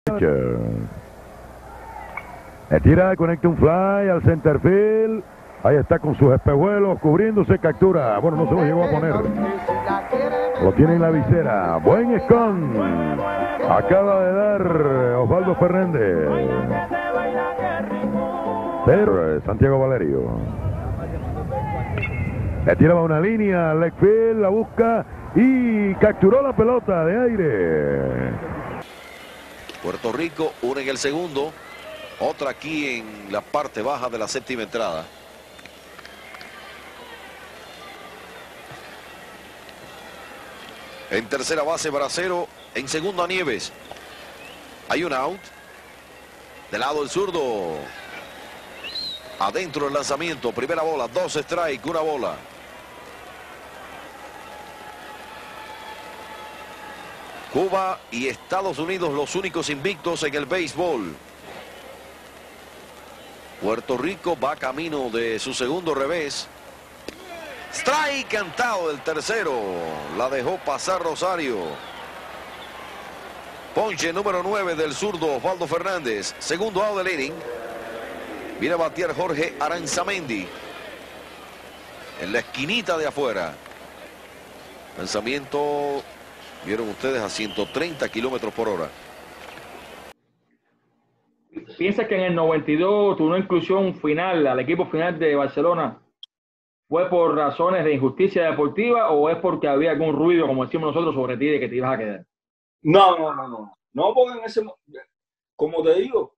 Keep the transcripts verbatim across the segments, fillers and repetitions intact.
Le tira, conecta un fly al center field. Ahí está con sus espejuelos cubriéndose, captura. Bueno, no se lo llegó a poner. Lo tiene en la visera. Buen scon. Acaba de dar Osvaldo Fernández. Pero Santiago Valerio. Le tiraba una línea, leg field, la busca y capturó la pelota de aire. Puerto Rico, una en el segundo, otra aquí en la parte baja de la séptima entrada. En tercera base, Bracero. En segunda, Nieves. Hay un out. Del lado del zurdo. Adentro el lanzamiento. Primera bola, dos strike, una bola. Cuba y Estados Unidos los únicos invictos en el béisbol. Puerto Rico va camino de su segundo revés. Strike cantado del tercero. La dejó pasar Rosario. Ponche número nueve del zurdo Osvaldo Fernández. Segundo out del inning. Viene a batear Jorge Aranzamendi. En la esquinita de afuera. Lanzamiento, vieron ustedes, a ciento treinta kilómetros por hora. ¿Piensa que en el noventa y dos tu no inclusión final al equipo final de Barcelona fue por razones de injusticia deportiva o es porque había algún ruido, como decimos nosotros, sobre ti de que te ibas a quedar? No, no, no, no. No, porque en ese, como te digo,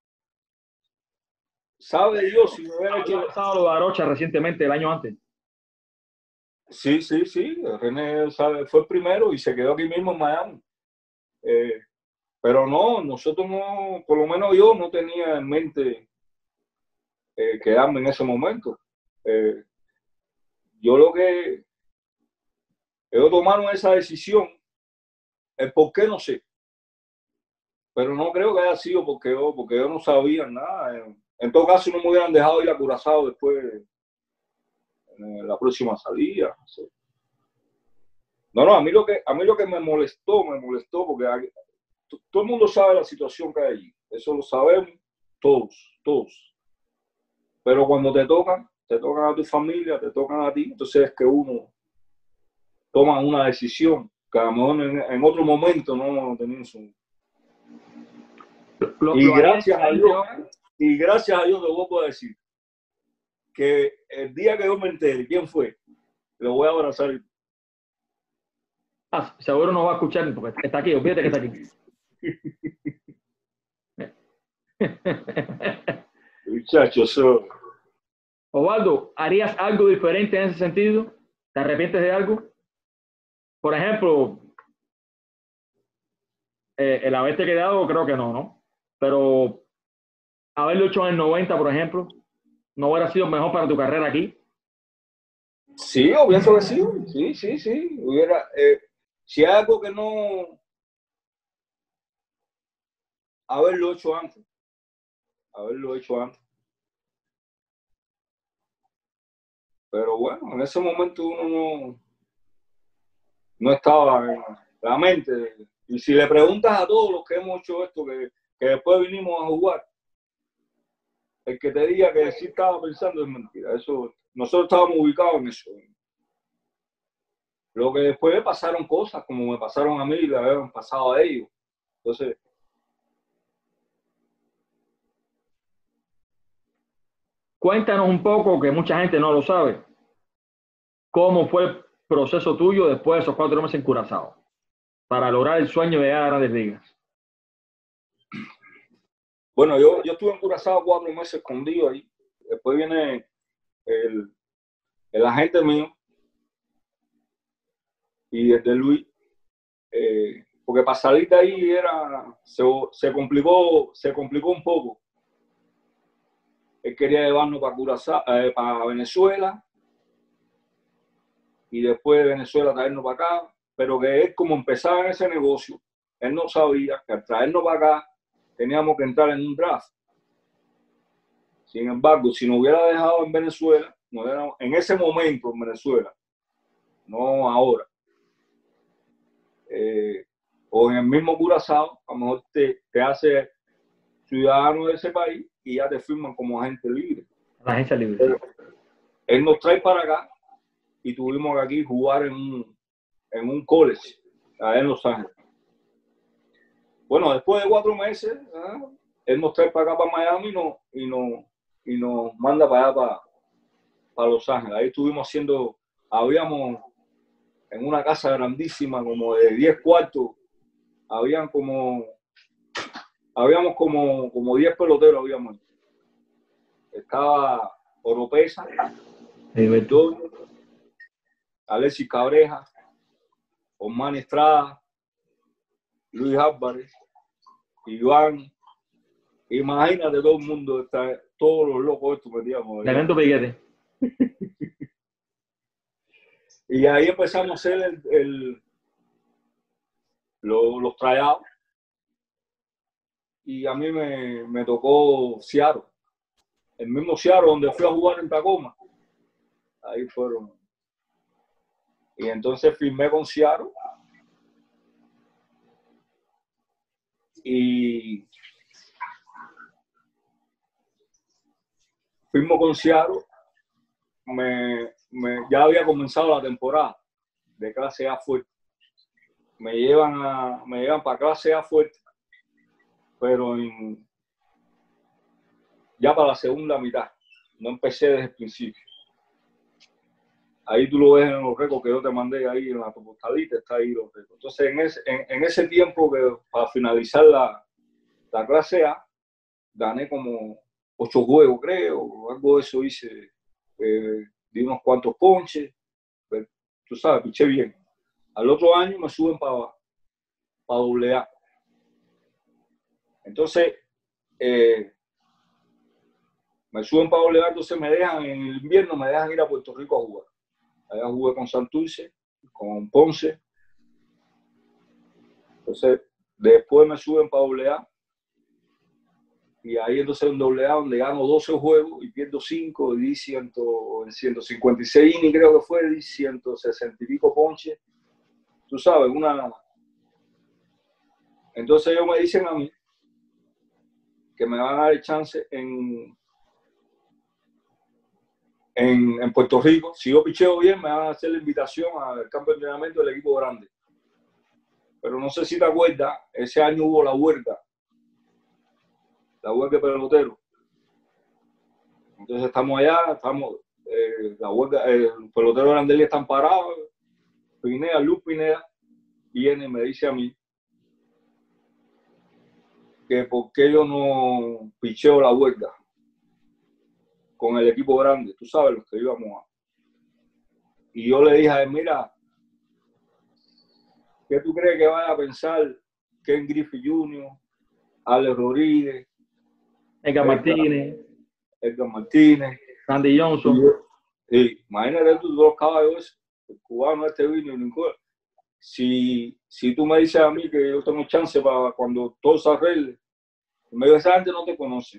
sabe Dios si me hubiera hecho... pasado lo de Arocha recientemente, el año antes. Sí, sí, sí. René, sabe, fue el primero y se quedó aquí mismo en Miami. Eh, pero no, nosotros no, por lo menos yo no tenía en mente eh, quedarme en ese momento. Eh, yo lo que ellos tomaron esa decisión, el por qué no sé, pero no creo que haya sido porque yo, porque yo no sabía nada. En, en todo caso no me hubieran dejado ir a Curazao después en la próxima salida. No sé. No, no, a mí lo que a mí lo que me molestó, me molestó porque hay, todo el mundo sabe la situación que hay allí. Eso lo sabemos todos, todos. Pero cuando te tocan, te tocan a tu familia, te tocan a ti, entonces es que uno toma una decisión que a lo mejor en, en otro momento no tenía su... Lo, y lo gracias a Dios, ahora. y gracias a Dios te voy a decir que el día que yo me entere quién fue, lo voy a abrazar. Ah, seguro no va a escuchar porque está aquí, olvídate que está aquí. Muchachos, so... Osvaldo, ¿harías algo diferente en ese sentido? ¿Te arrepientes de algo? Por ejemplo, eh, el haberte quedado, creo que no, ¿no? Pero haberlo hecho en el noventa, por ejemplo, ¿no hubiera sido mejor para tu carrera aquí? Sí, yo pienso que sí, sí, sí, sí. Hubiera, eh, si hay algo que no haberlo hecho antes, haberlo hecho antes. Pero bueno, en ese momento uno no, no estaba en la mente. Y si le preguntas a todos los que hemos hecho esto, que, que después vinimos a jugar, el que te diga que sí estaba pensando es mentira. Eso, nosotros estábamos ubicados en eso. Lo que después pasaron cosas, como me pasaron a mí y le habían pasado a ellos. Entonces, cuéntanos un poco, que mucha gente no lo sabe, cómo fue el proceso tuyo después de esos cuatro meses en Curazao para lograr el sueño de llegar a Grandes Ligas. Bueno, yo, yo estuve en Curazao cuatro meses escondido ahí. Después viene el, el agente mío y el de Luis, eh, porque para salir de ahí era, se, se, complicó, se complicó un poco. Él quería llevarnos para, Curazao, eh, para Venezuela y después de Venezuela traernos para acá, pero que él, como empezaba en ese negocio, él no sabía que al traernos para acá teníamos que entrar en un draft. Sin embargo, si nos hubiera dejado en Venezuela, no era, en ese momento en Venezuela, no ahora, eh, o en el mismo Curazao, a lo mejor te, te hace ciudadano de ese país y ya te firman como agente libre. La agencia libre. Pero él nos trae para acá y tuvimos que aquí jugar en un, en un college, allá en Los Ángeles. Bueno, después de cuatro meses, ¿eh? Él nos trae para acá, para Miami, y nos, y nos, y nos manda para allá, para, para Los Ángeles. Ahí estuvimos haciendo, habíamos en una casa grandísima, como de diez cuartos, habían como, habíamos como, como diez peloteros, habíamos. Estaba Oropesa, Alexis Cabreja, Osman Estrada, Luis Álvarez, Iván. Imagínate todo el mundo, está, todos los locos estos metíamos. Tremendo piquete. Y ahí empezamos a hacer el, el, los, los tryouts. Y a mí me, me tocó Seattle. El mismo Seattle donde fui a jugar en Tacoma. Ahí fueron. Y entonces firmé con Seattle. Y firmo con Seattle. Me, me, ya había comenzado la temporada de clase A fuerte. Me llevan, a, me llevan para clase A fuerte, pero en, ya para la segunda mitad. No empecé desde el principio. Ahí tú lo ves en los récords que yo te mandé ahí en la postadita, está ahí los récords. Entonces, en ese, en, en ese tiempo que para finalizar la, la clase A, gané como ocho juegos, creo, algo de eso hice. Eh, di unos cuantos ponches, pero, tú sabes, piché bien. Al otro año me suben para para doble A. Entonces, eh, me suben para doble A, entonces me dejan, en el invierno me dejan ir a Puerto Rico a jugar. Allá jugué con Santurce, con Ponce. Entonces, después me suben para doble A. Y ahí entonces en doble A donde gano doce juegos y pierdo cinco, y di ciento cincuenta y seis innings creo que fue, di ciento sesenta y pico ponches. Tú sabes, una... Entonces ellos me dicen a mí que me van a dar el chance en, en, en Puerto Rico. Si yo picheo bien, me van a hacer la invitación al campo de entrenamiento del equipo grande. Pero no sé si te acuerdas, ese año hubo la huelga. La huelga de pelotero. Entonces estamos allá, estamos, eh, la huelga, eh, los peloteros de Grandes Ligas están parados. Pineda, Luz Pineda, viene y me dice a mí que por qué yo no picheo la huelga con el equipo grande, tú sabes, los que íbamos a. Y yo le dije a él, mira, ¿qué tú crees que vaya a pensar Ken Griffey junior, Alex Rodríguez, Edgar Martínez, Edgar Martínez, Randy Johnson? Sí, imagínate tú, dos caballos, el cubano este vino, si, si tú me dices a mí que yo tengo chance para cuando todo se arregle, me dice, esa gente no te conoce.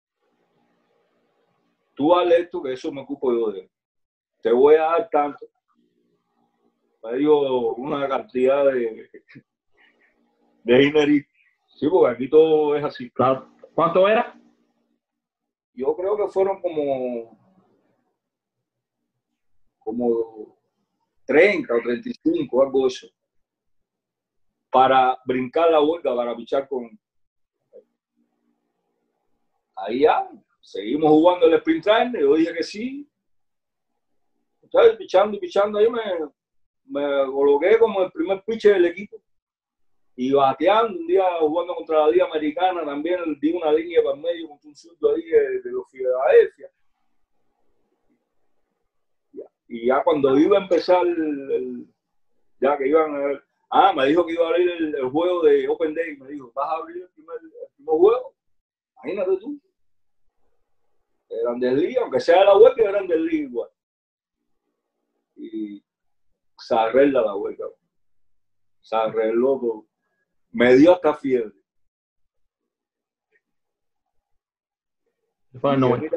Tú hazle esto, que eso me ocupo yo de él. Te voy a dar tanto. Me dio una cantidad de, de dinerito. Sí, porque aquí todo es así. Claro. ¿Cuánto era? Yo creo que fueron como, como treinta o treinta y cinco, algo de eso. Para brincar la huelga, para pichar con... Ahí ya, seguimos jugando el sprint trainer, yo dije que sí. Entonces, pichando y pichando, ahí me, me coloqué como el primer pitcher del equipo. Y bateando, un día jugando contra la Liga Americana, también di una línea para el medio con un zurdo ahí de, de los Filadelfia. Y ya cuando iba a empezar, el, el, ya que iban a ver, ah, me dijo que iba a abrir el, el juego de Open Day. Me dijo, ¿vas a abrir el primer, el primer juego? Imagínate tú. Eran del Liga, aunque sea de la huelga, eran del Liga igual. Y se arregla la huelga. Se arregló todo. Me dio hasta fiebre. Fue el noventa.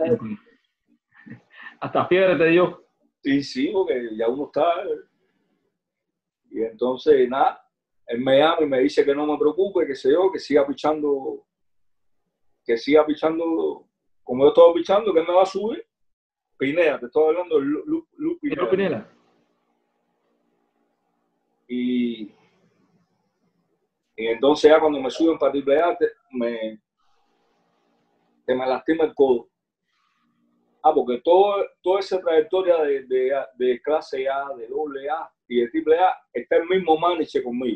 Hasta fiebre te dio. Sí, sí, porque ya uno está. Y entonces, nada, él me llama y me dice que no me preocupe, que sé yo, que siga pichando que siga pichando como yo estaba pichando, que me va a subir. Pineda, te estoy hablando de Lu, Lu, Lu Pineda. Pineda. Y, y entonces ya cuando me suben para triple A, te, me, te me lastima el codo. Ah, porque todo, toda esa trayectoria de, de, de clase A, de doble A y de triple A, está el mismo manager conmigo.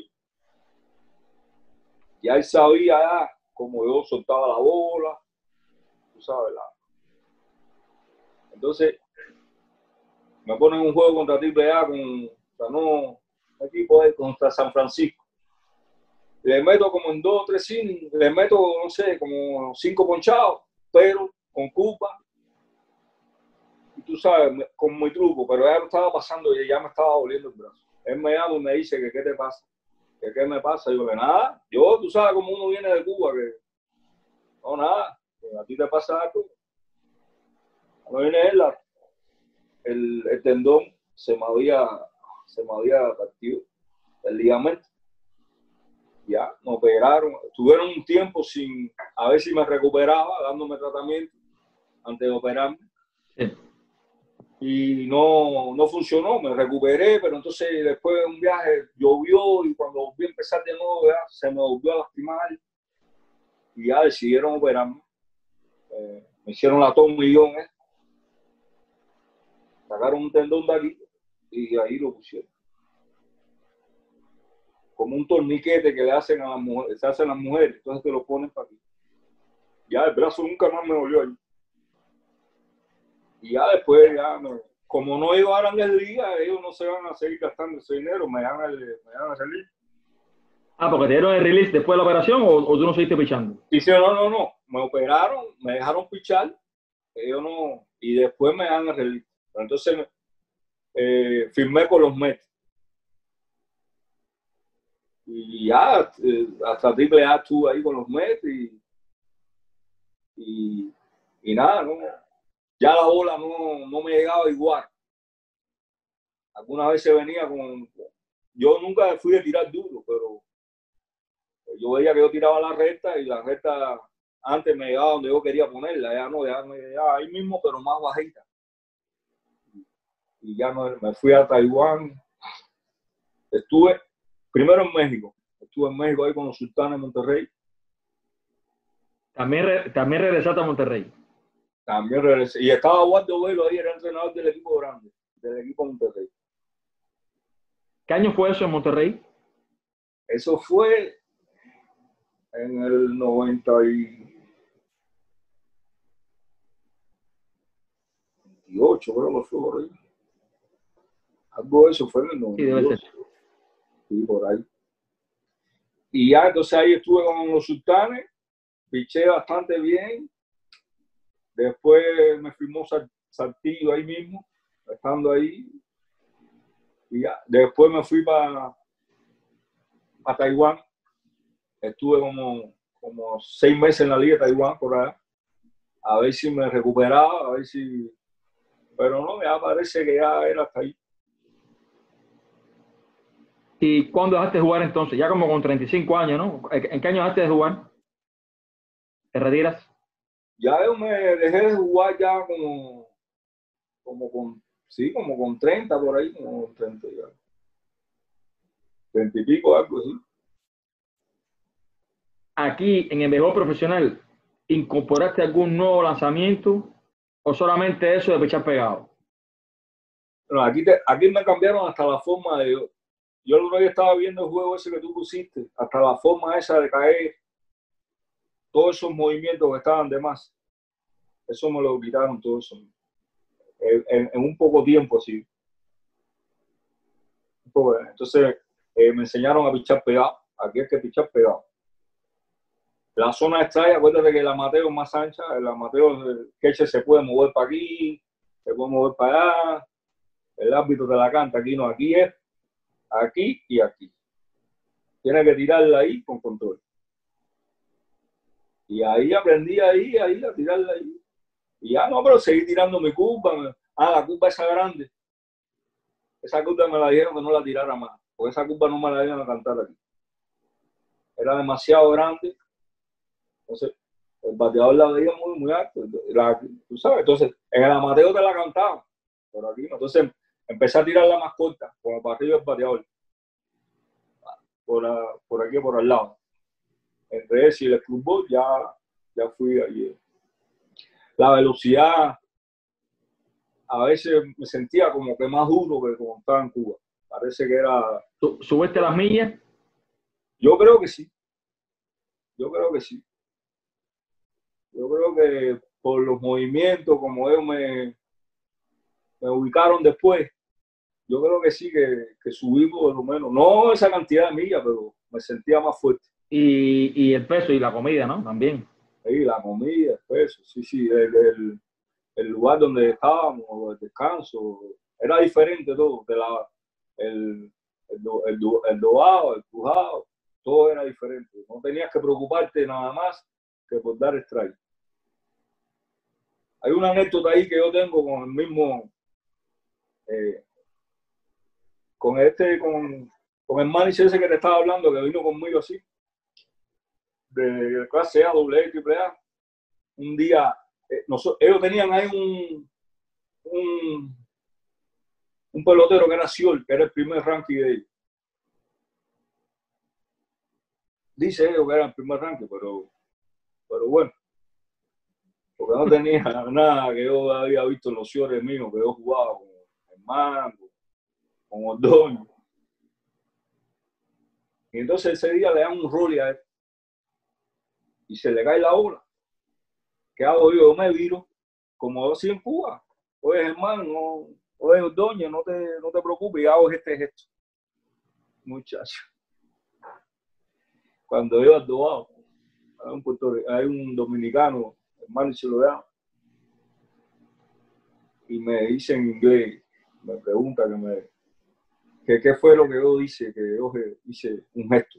Ya él sabía ya cómo yo soltaba la bola, tú sabes, la... Entonces, me ponen un juego contra triple A con, o sea, no, un equipo de, contra San Francisco. Le meto como en dos o tres innings, le meto, no sé, como cinco ponchados, pero con culpa. Y tú sabes, con mi truco, pero ya lo estaba pasando y ya me estaba doliendo el brazo. Él me llama y me dice que qué te pasa, que qué me pasa. Yo, que nada, yo, tú sabes cómo uno viene de Cuba, que no, nada, que a ti te pasa algo. No viene él, la, el, el tendón se me había, se me había partido, el ligamento. Ya, me operaron, estuvieron un tiempo sin, a ver si me recuperaba, dándome tratamiento antes de operarme. Sí. Y no, no funcionó, me recuperé, pero entonces después de un viaje llovió y cuando volví a empezar de nuevo ya, se me volvió a lastimar y ya decidieron operarme. Eh, me hicieron la tomillón, ¿eh? Sacaron un tendón de aquí y ahí lo pusieron. Como un torniquete que le hacen a las mujeres, se hacen las mujeres, entonces te lo ponen para aquí. Ya el brazo nunca más me volvió ahí. Y ya después, ya me, como no iba a Grandes Ligas, ellos no se van a seguir gastando ese dinero, me dan el, me dan el release. Ah, porque te dieron el release después de la operación o, o tú no seguiste pichando. Sí, sí, no, no, no. Me operaron, me dejaron pichar, ellos no, y después me dan el release. Pero entonces eh, firmé con los Mets. Y ya, eh, hasta triple A estuve ahí con los Mets y, y, y nada, no, ya la bola no, no me llegaba igual. Algunas veces venía con... Yo nunca fui de tirar duro, pero yo veía que yo tiraba la recta y la recta antes me llegaba donde yo quería ponerla, ya no, ya me llegaba ahí mismo, pero más bajita. Y ya no, me fui a Taiwán. Estuve primero en México. Estuve en México ahí con los Sultanes de Monterrey. También, re, también regresaste a Monterrey. También regresé. Y estaba Waldo Velo ahí, era entrenador del equipo grande, del equipo Monterrey. ¿Qué año fue eso en Monterrey? Eso fue en el noventa y ocho, creo que fue por ahí. Algo de eso fue en el noventa y ocho. Sí, debe ser. Sí, por ahí. Y ya, entonces ahí estuve con los Sultanes, piché bastante bien. Después me firmó Saltillo ahí mismo, estando ahí. Y ya, después me fui para para Taiwán. Estuve como, como seis meses en la Liga de Taiwán por allá. A ver si me recuperaba, a ver si... Pero no, ya parece que ya era hasta ahí. ¿Y cuándo dejaste de jugar entonces? Ya como con treinta y cinco años, ¿no? ¿En qué año dejaste de jugar? ¿Te retiras? Ya yo me dejé de jugar ya como, como con, sí, como con treinta por ahí, como treinta ya. treinta y pico, algo así. Aquí, en el béisbol profesional, ¿incorporaste algún nuevo lanzamiento o solamente eso de pichar pegado? Bueno, aquí, te, aquí me cambiaron hasta la forma de... Yo, yo el otro día estaba viendo el juego ese que tú pusiste, hasta la forma esa de caer, todos esos movimientos que estaban de más, eso me lo quitaron todo eso. En, en, en un poco tiempo, así. Entonces, eh, me enseñaron a pichar pegado. Aquí hay que pichar pegado. La zona extraña, acuérdate que el amateo es más ancha, el amateo, el catcher se puede mover para aquí, se puede mover para allá, el árbitro te la canta, aquí no, aquí es aquí y aquí. Tienes que tirarla ahí con control. Y ahí aprendí ahí, ahí a tirarla ahí. Y ya no, pero seguí tirando mi curva. Ah, la curva esa grande. Esa curva me la dijeron que no la tirara más, porque esa curva no me la iban a cantar aquí. Era demasiado grande. Entonces, el bateador la veía muy, muy alto, la, tú sabes, entonces en el amateur te la cantaban, pero aquí no. Entonces empecé a tirarla más corta, como para arriba el bateador, por, a, por aquí, por al lado. Entre ese y el fútbol ya, ya fui allí. La velocidad, a veces me sentía como que más duro que como estaba en Cuba. Parece que era... ¿Subiste las millas? Yo creo que sí. Yo creo que sí. Yo creo que por los movimientos, como ellos me, me ubicaron después, yo creo que sí, que, que subí por lo menos. No esa cantidad de millas, pero me sentía más fuerte. Y, y el peso y la comida, ¿no? También. Sí, la comida, el peso, sí, sí. El, el, el lugar donde estábamos, el descanso, era diferente todo. De la, el, el, el, el dobado, el pujado, todo era diferente. No tenías que preocuparte nada más que por dar strike. Hay una anécdota ahí que yo tengo con el mismo, eh, con este, con, con el manager ese que te estaba hablando, que vino conmigo así, de clase A, doble A, triple A. Un día, eh, nosotros, ellos tenían ahí un, un, un pelotero que era Siol, que era el primer ranking de ellos. Dice ellos que era el primer ranking, pero, pero bueno, porque no tenía nada que yo había visto en los Siores míos, que yo jugaba con el Mango, con Ordóñez. Y entonces ese día le dan un rol a él y se le cae la ola. ¿Qué hago yo? Yo me viro, como yo hacía en Cuba. Oye, hermano, no, oye, Ordóñez, no te, no te preocupes, y hago este gesto. Muchacho. Cuando yo adobado, hay un, Puerto, hay un dominicano, hermano, y se lo da, y me dice en inglés, me pregunta que me, que qué fue lo que yo hice, que yo hice un gesto.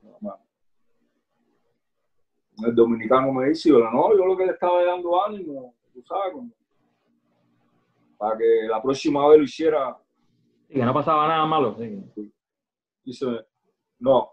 El dominicano me dice, yo, no, yo lo que le estaba dando ánimo, tú sabes, como, para que la próxima vez lo hiciera. Y que no pasaba nada malo. Sí. Dice, no,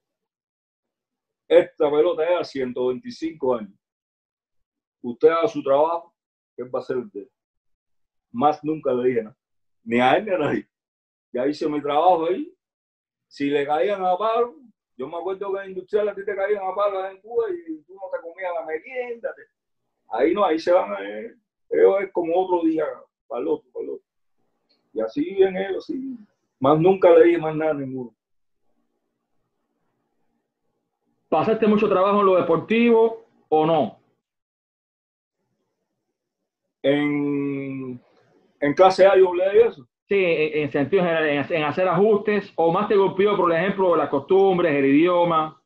esta pelota es a ciento veinticinco años. Usted haga su trabajo, ¿qué va a hacer usted? Más nunca le dije nada, ni a él ni a nadie. Ya hice mi trabajo ahí. Si le caían a palo, yo me acuerdo que en Industrial a ti te caían a palo en Cuba y tú no te comías la merienda. Te... Ahí no, ahí se van a ver. Ellos es como otro día, para el otro, para el otro. Y así viven ellos, así. Más nunca le dije más nada a ninguno. ¿Pasaste mucho trabajo en lo deportivo o no? En, en clase A yo leí eso. Sí, en, en sentido general, en, en hacer ajustes, o más te golpeó, por ejemplo, las costumbres, el idioma.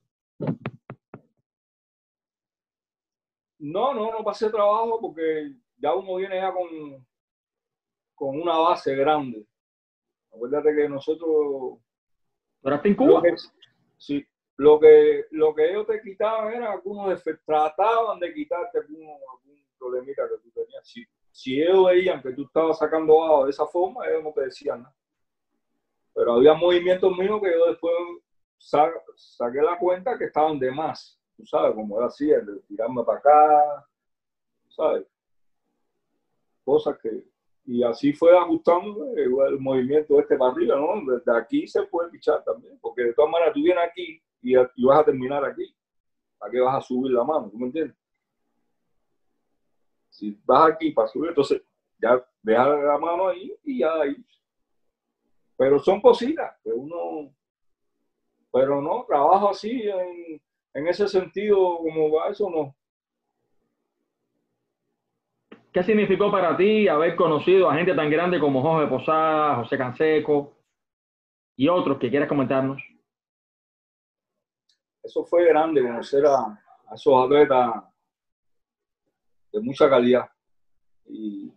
No, no, no pasé trabajo porque ya uno viene ya con, con una base grande. Acuérdate que nosotros... ¿Pero hasta en Cuba? Que, sí, lo que, lo que ellos te quitaban era algunos trataban de quitarte algún, algún problemita que tú tenías. Si, si ellos veían que tú estabas sacando abajo de esa forma, ellos no te decían nada. Pero había movimientos míos que yo después sa saqué la cuenta que estaban de más. Tú sabes, como era así, el de tirarme para acá, ¿sabes? Cosas que... Y así fue ajustando el, el movimiento este para arriba, ¿no? Desde aquí se puede pichar también, porque de todas maneras tú vienes aquí y, y vas a terminar aquí. ¿Para qué vas a subir la mano? ¿Tú me entiendes? Si vas aquí para subir, entonces ya deja la mano ahí y ya ahí. Pero son cositas que uno... Pero no, trabajo así en, en ese sentido, como va eso, no. ¿Qué significó para ti haber conocido a gente tan grande como Jorge Posada, José Canseco y otros que quieras comentarnos? Eso fue grande, conocer a, a esos atletas de mucha calidad. Y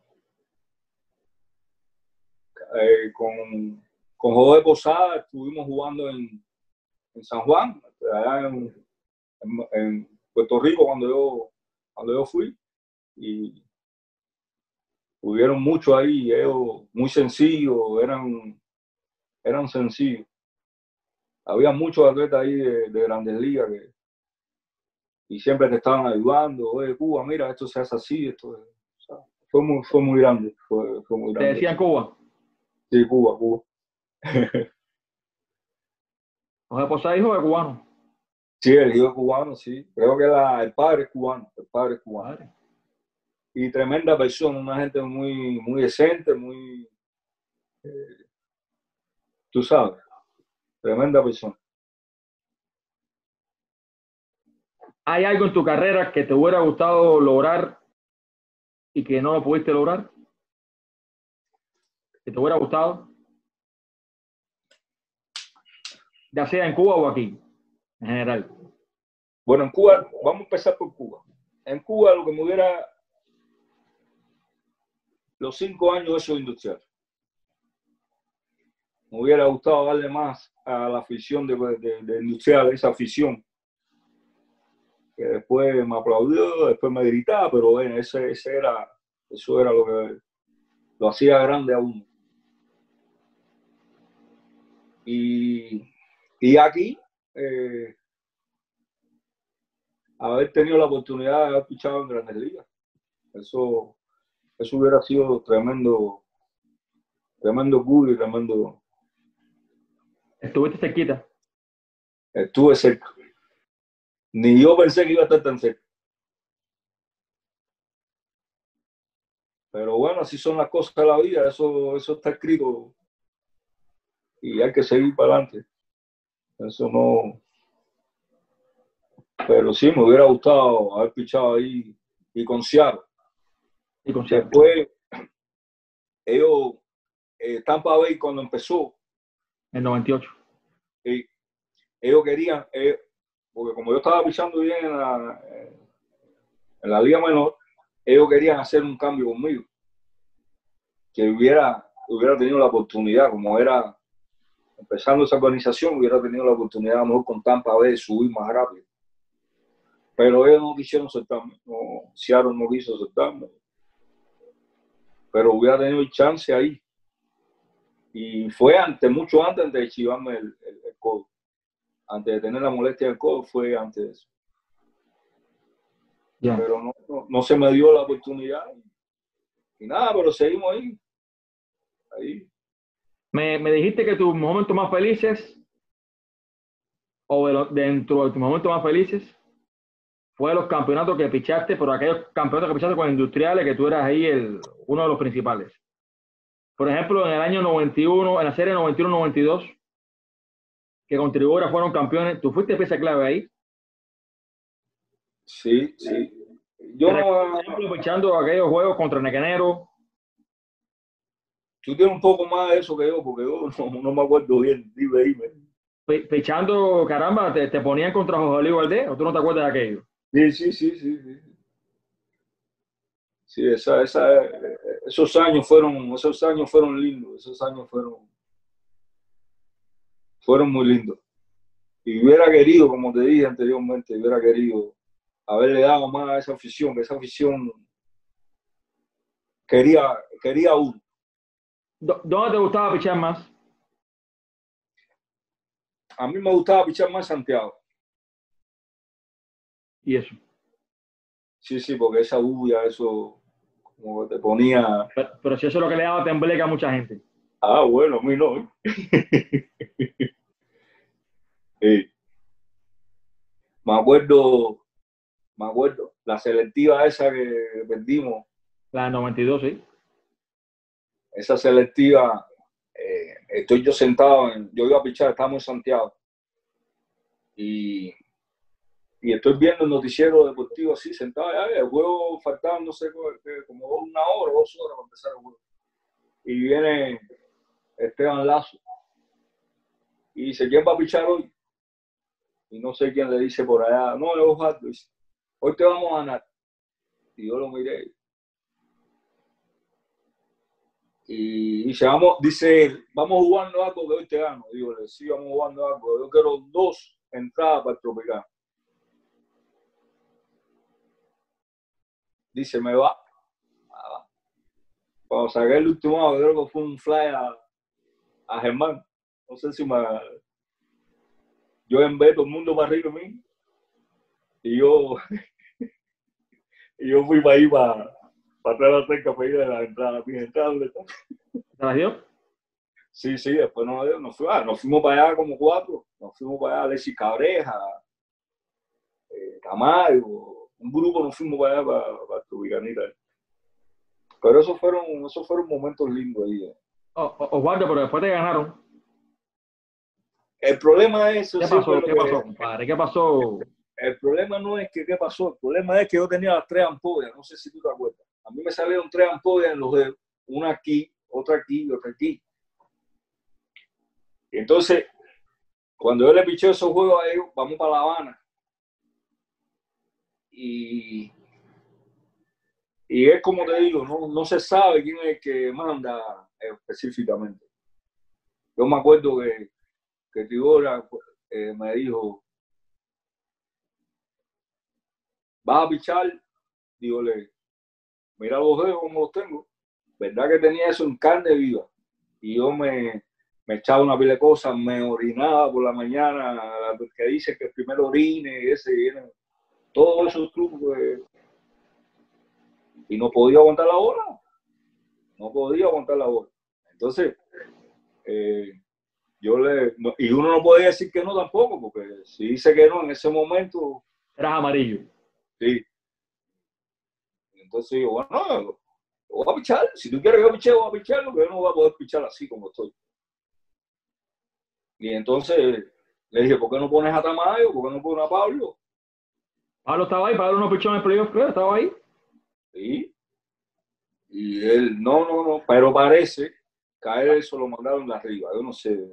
eh, con, con Jorge Posada estuvimos jugando en, en San Juan, allá en, en, en Puerto Rico cuando yo, cuando yo fui. Y hubieron muchos ahí, ellos muy sencillos, eran, eran sencillos. Había muchos atletas ahí de, de Grandes Ligas que, y siempre te estaban ayudando. Oye, Cuba, mira, esto se hace así, esto o sea, fue muy, fue muy grande, fue, fue muy ¿Te grande. decían Cuba? Sí, Cuba, Cuba. José Posada, hijo de cubano. Sí, el hijo es cubano, sí. Creo que la, el padre es cubano, el padre es cubano. Padre. Y tremenda persona, una gente muy, muy decente, muy, eh, tú sabes, tremenda persona. ¿Hay algo en tu carrera que te hubiera gustado lograr y que no lo pudiste lograr? ¿Que te hubiera gustado? Ya sea en Cuba o aquí, en general. Bueno, en Cuba, vamos a empezar por Cuba. En Cuba lo que me hubiera, los cinco años de eso industrial. Me hubiera gustado darle más a la afición de, de, de industrial, esa afición. Que después me aplaudió, después me gritaba, pero bueno, ese, ese era, eso era lo que lo hacía grande a uno. Y, y aquí, eh, haber tenido la oportunidad de haber fichado en Grandes Ligas. Eso, eso hubiera sido tremendo, tremendo orgullo y tremendo. ¿Estuviste cerquita? Estuve cerca. Ni yo pensé que iba a estar tan cerca. Pero bueno, así son las cosas de la vida. Eso, eso está escrito y hay que seguir para adelante. Eso no. Pero sí, me hubiera gustado haber pichado ahí y con Seattle. Y con Después, ellos, eh, Tampa Bay cuando empezó, el noventa y ocho. eh, ellos querían, eh, porque como yo estaba pichando bien en la, en la liga menor, ellos querían hacer un cambio conmigo. Que hubiera, hubiera tenido la oportunidad, como era empezando esa organización, hubiera tenido la oportunidad a lo mejor con Tampa Bay de subir más rápido. Pero ellos no quisieron soltarme, no, Seattle no quiso soltarme. Pero hubiera tenido el chance ahí. Y fue antes, mucho antes de chivarme el, el, el codo. Antes de tener la molestia del codo, fue antes de eso. Yeah. Pero no, no, no se me dio la oportunidad. Y nada, pero seguimos ahí. Ahí. Me, me dijiste que tus momentos más felices, o de lo, dentro de tus momentos más felices, fue los campeonatos que pichaste, pero aquellos campeonatos que pichaste con industriales, que tú eras ahí el, uno de los principales. Por ejemplo, en el año noventa y uno, en la serie noventa y uno noventa y dos, que con Tribora fueron campeones, tú fuiste pieza clave ahí. Sí, sí. Yo Por ejemplo, pichando aquellos juegos contra Nequenero. Tú tienes un poco más de eso que yo, porque yo no, no me acuerdo bien. Dime, dime. Pichando, caramba, te, te ponían contra José Luis Valdés, ¿o tú no te acuerdas de aquello? Sí, sí, sí, sí. Sí, sí esa, esa, esos años fueron, esos años fueron lindos, esos años fueron, fueron muy lindos. Y hubiera querido, como te dije anteriormente, hubiera querido haberle dado más a esa afición, que esa afición quería, quería uno. ¿Dónde te gustaba pichar más? A mí me gustaba pichar más Santiago. ¿Y eso? Sí, sí, porque esa bulla, eso como te ponía... Pero, pero si eso es lo que le daba tembleque a mucha gente. Ah, bueno, a mí no. Sí. Me acuerdo, me acuerdo, la selectiva esa que perdimos. La del noventa y dos, sí. Esa selectiva, eh, estoy yo sentado, en, yo iba a pichar, estábamos en Santiago. Y, y estoy viendo el noticiero deportivo así, sentado. Ya, el juego faltaba, no sé, como una hora, dos horas para empezar el juego. Y viene Esteban Lazo. Y dice, ¿quién va a pichar hoy? Y no sé quién le dice por allá, no, es Osvaldo, dice, hoy te vamos a ganar. Y yo lo miré. Y dice, vamos, dice, vamos jugando algo que hoy te gano. Y yo le sí, vamos jugando algo. Yo quiero dos entradas para el Tropicano. Dice, me va. Ah, cuando saqué el último lado, creo que fue un fly a, a Germán. No sé si me... Yo en vez todo el mundo para arriba de mí. y yo, y yo fui para ahí, para, para atrás de la cerca, para ir a la entrada, mis entradas. ¿Te las dio? Sí, sí, después nos, nos, fuimos, ah, nos fuimos para allá como cuatro, nos fuimos para allá, Alexis Cabreja, eh, Tamayo, un grupo nos fuimos para allá, para, para Trubicanita. Pero esos fueron, esos fueron momentos lindos ahí. Eh. Oh, oh, Osvaldo, pero después te ganaron. El problema es eso. ¿Qué pasó? ¿Qué que, pasó, compadre? ¿Qué pasó? El problema no es que qué pasó, el problema es que yo tenía las tres ampollas, no sé si tú te acuerdas. A mí me salieron tres ampollas en los dedos, una aquí, otra aquí y otra aquí. Y entonces, cuando yo le piché esos juegos a ellos, vamos para La Habana. Y, y es como te digo, no, no se sabe quién es el que manda específicamente. Yo me acuerdo que, que Tibora eh, me dijo, ¿vas a pichar? Dígole, mira los dedos como los tengo. ¿Verdad que tenía eso en carne viva? Y yo me, me echaba una pila de cosas, me orinaba por la mañana, que dice que primero orine, ese, viene, todos esos trucos. Eh, y no podía aguantar la bola. No podía aguantar la bola. Entonces, eh, yo le... No, y uno no podía decir que no tampoco, porque si dice que no en ese momento... Eras amarillo. Sí. Entonces yo, bueno, no, voy a pichar. Si tú quieres que yo piche, voy a pichar, porque yo no voy a poder pichar así como estoy. Y entonces le dije, ¿por qué no pones a Tamayo? ¿Por qué no pones a Pablo? Pablo estaba ahí, Pablo no pichó en el playoff, creo, estaba ahí. Sí. Y él, no, no, no, pero parece que a él eso lo mandaron de arriba, yo no sé.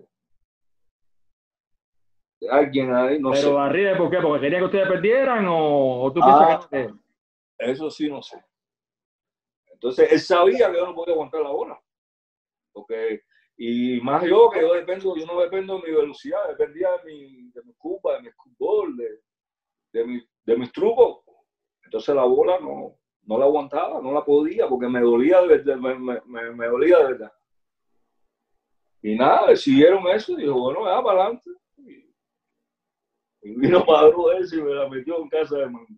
De alguien ahí, no pero sé. Pero arriba, ¿por qué? ¿Porque quería que ustedes perdieran o, o tú ah, piensas que no? Eso sí, no sé. Entonces, él sabía que yo no podía aguantar la bola. Porque, y más yo, que yo dependo, yo no dependo de mi velocidad, dependía de mi, de mi curva, de mi fútbol, de, de, mi, de mis trucos. Entonces la bola no, no la aguantaba, no la podía, porque me dolía de verdad, me, me, me, me dolía de verdad. Y nada, decidieron eso, y dijo, bueno, ya para adelante. Y, y vino Padro ese y me la metió en casa de mano.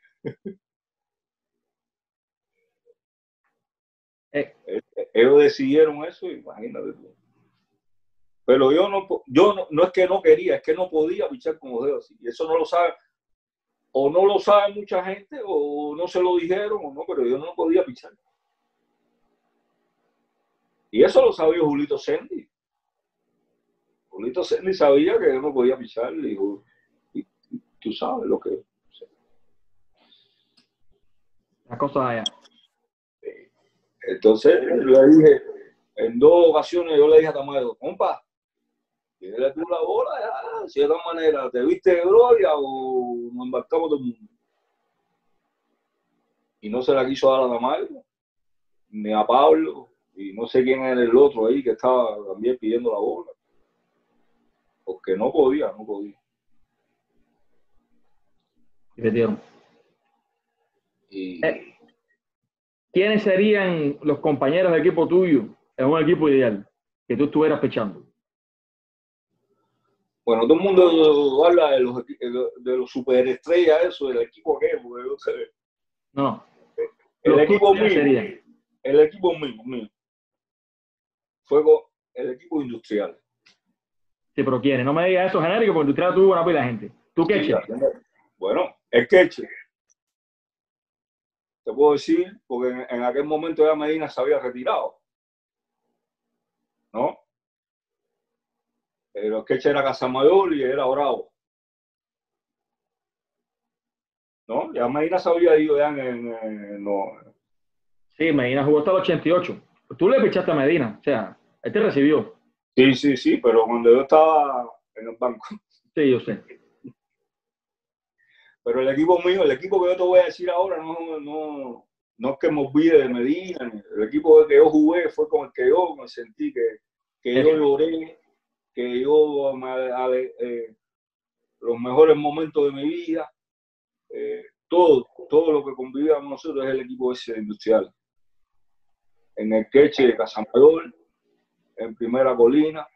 Eh. Ellos decidieron eso, imagínate tú. Pero yo no, yo no, no es que no quería, es que no podía pichar con los dedos así. Y eso no lo sabe, o no lo sabe mucha gente, o no se lo dijeron, o no, pero yo no podía pichar. Y eso lo sabía Julito Sendy. Julito Sendy sabía que yo no podía pichar, y dijo, y, y, tú sabes lo que es. Las cosas allá. Entonces le dije, en dos ocasiones yo le dije a Tamayo, compa, tienes tú la bola, ya, si de esta manera te viste de gloria o nos embarcamos todo el mundo. Y no se la quiso dar a Tamayo, ni a Pablo, y no sé quién era el otro ahí que estaba también pidiendo la bola. Porque no podía, no podía. Y perdieron. Y... Eh. ¿Quiénes serían los compañeros de equipo tuyo en un equipo ideal que tú estuvieras pichando? Bueno, todo el mundo habla de los, de los superestrellas, eso, del equipo que porque yo sé. No. El equipo mío, serían? el equipo mío, mío, fue el equipo industrial. Sí, pero ¿quiénes? No me digas eso genérico, porque industrial tuvo una pila de gente. ¿Tú qué, sí, bueno, el Queche. Te puedo decir, porque en, en aquel momento ya Medina se había retirado. ¿No? Pero el Queche era Casamayor y era Bravo. ¿No? Ya Medina se había ido ya en... en, en no. Sí, Medina jugó hasta el ochenta y ocho. Tú le pichaste a Medina, o sea, él te recibió. Sí, sí, sí, pero cuando yo estaba en el banco. Sí, yo sé. Pero el equipo mío, el equipo que yo te voy a decir ahora, no, no, no es que me olvide de Medina. El equipo que yo jugué fue con el que yo me sentí que, que yo lloré, que yo me, eh, los mejores momentos de mi vida, eh, todo, todo lo que convivíamos nosotros es el equipo ese industrial. En el Queche de Casamayor, en primera Colina,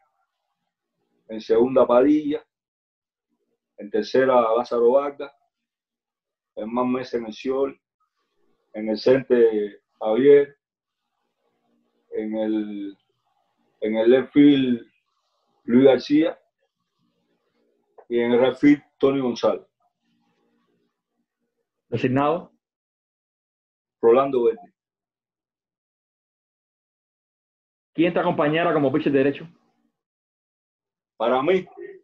en segunda Padilla, en tercera Lázaro Vargas, el más Mesa en el Siol, en el Cente Javier, en el, en el left field Luis García y en el right field Tony González. Designado. Rolando Verde. ¿Quién te acompañara como pitcher derecho? Para mí,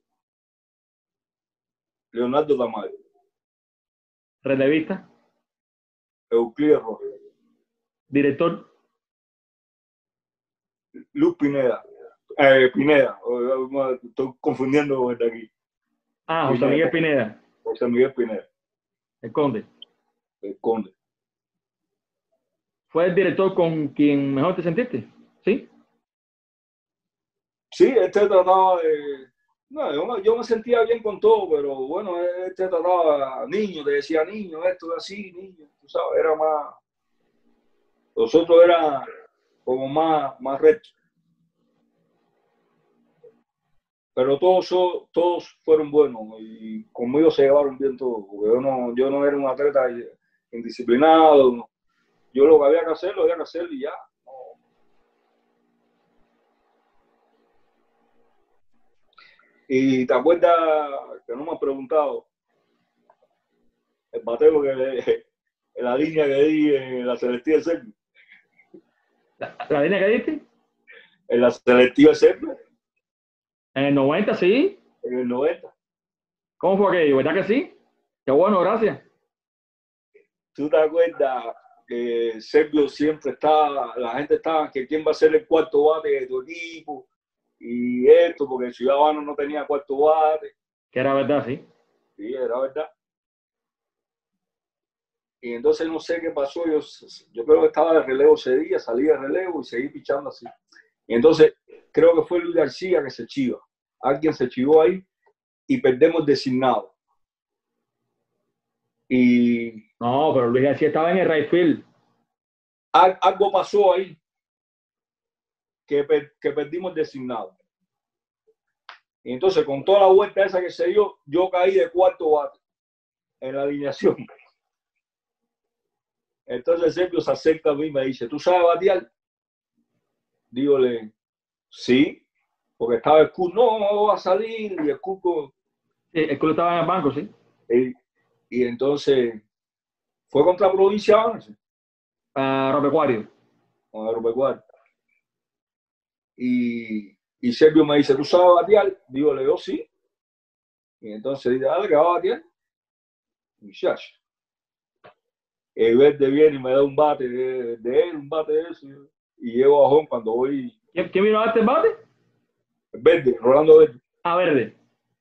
Leonardo Tamayo. Relevista. Euclides Rojas. Director. Luz Pineda. Eh, Pineda. Estoy confundiendo desde aquí. Ah, José Miguel Pineda. José Miguel Pineda. El Conde. El Conde. ¿Fue el director con quien mejor te sentiste? ¿Sí? Sí, este trataba de... No, yo, yo me sentía bien con todo, pero bueno, este trataba niño, te decía niño, esto es así, niño, tú sabes, era más... Los otros eran como más, más rectos. Pero todos, todos fueron buenos y conmigo se llevaron bien todos, porque yo no, yo no era un atleta indisciplinado, yo lo que había que hacer, lo había que hacer y ya. Y te acuerdas que no me has preguntado el bateo que en la línea que di en la selectiva de Sergio. ¿La, la línea que diste? En la selectiva de Sergio. En el noventa, sí. En el noventa. ¿Cómo fue aquello? ¿Verdad que sí? Qué bueno, gracias. ¿Tú te acuerdas que Sergio siempre estaba, la gente estaba, que quién va a ser el cuarto bate de tu equipo? Y esto, porque el Ciudadano no tenía cuarto bate. Que era verdad, sí. Sí, era verdad. Y entonces no sé qué pasó, yo, yo creo que estaba de relevo ese día, salí de relevo y seguí pichando así. Y entonces creo que fue Luis García que se chiva. Alguien se chivó ahí y perdemos designado. Y... No, pero Luis García estaba en el right field. Algo pasó ahí que, per, que perdimos designado. Y entonces con toda la vuelta esa que se dio, yo caí de cuarto bate en la alineación. Entonces Sergio se acerca a mí y me dice, ¿tú sabes batear? Dígole, sí, porque estaba el Cuco, no, no va a salir, y el Cuco... Sí, el Cuco estaba en el banco, sí. Y, y entonces fue contra Provincia Avance. Uh, Agropecuario. Con Agropecuario. Y, y Sergio me dice, ¿tú sabes batear? Dígole, yo sí. Y entonces dice, dale, que va a batear. Muchacho. El Verde viene y me da un bate de, de él, un bate de eso. Y llego a home cuando voy. ¿Quién, ¿quién vino a darte el bate? El Verde, Rolando Verde. Ah, Verde.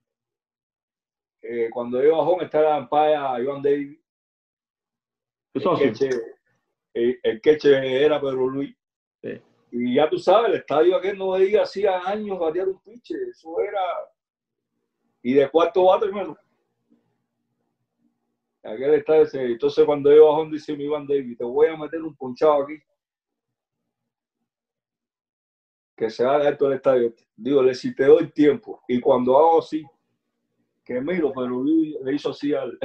Eh, cuando llego a home está la ampalla Iván Davis. Tu socio. El queche, el, el queche era Pedro Luis. Sí. Y ya tú sabes, el estadio aquel no veía hacía años batear un piche. Eso era. Y de cuarto bate menos. Aquel estadio ese. Entonces cuando llego a home dice mi Iván Davis, te voy a meter un ponchado aquí. Que se haga esto el estadio. Dígole, si te doy tiempo. Y cuando hago así, que miro, pero le hizo así al...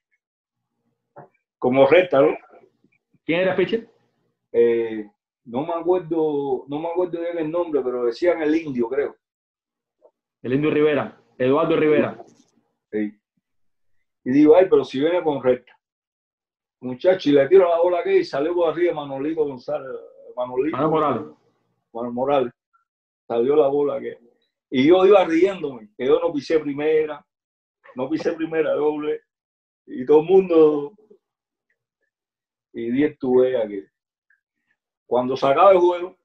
como recta, ¿no? ¿Quién era el pitcher? Eh, no me acuerdo, no me acuerdo bien el nombre, pero decían el Indio, creo. El Indio Rivera. Eduardo Rivera. Sí. Y digo, ay, pero si viene con recta. Muchacho, y le tiro la bola aquí y salió por arriba Manolito González. Manolito. Manuel Morales. Manuel Morales. Salió la bola que... Y yo iba riéndome, que yo no pisé primera, no pisé primera doble, y todo el mundo... Y diez tuve aquí. Cuando se acaba el juego,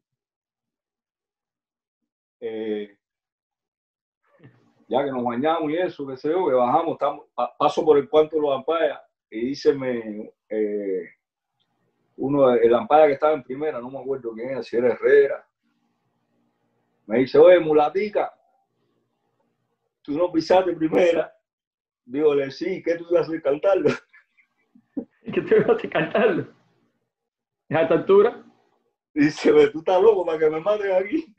eh, ya que nos bañamos y eso, que sé yo, que bajamos, estamos, paso por el cuarto de los ampayas, y díceme eh, uno, el ampaya que estaba en primera, no me acuerdo quién era, si era Herrera, me dice, oye, mulatica, tú no pisaste primera. Dígole, sí, ¿qué tú ibas a hacer cantarlo? ¿Qué tú ibas a hacer cantarlo? ¿A esta altura? Dice, tú estás loco para que me maten aquí.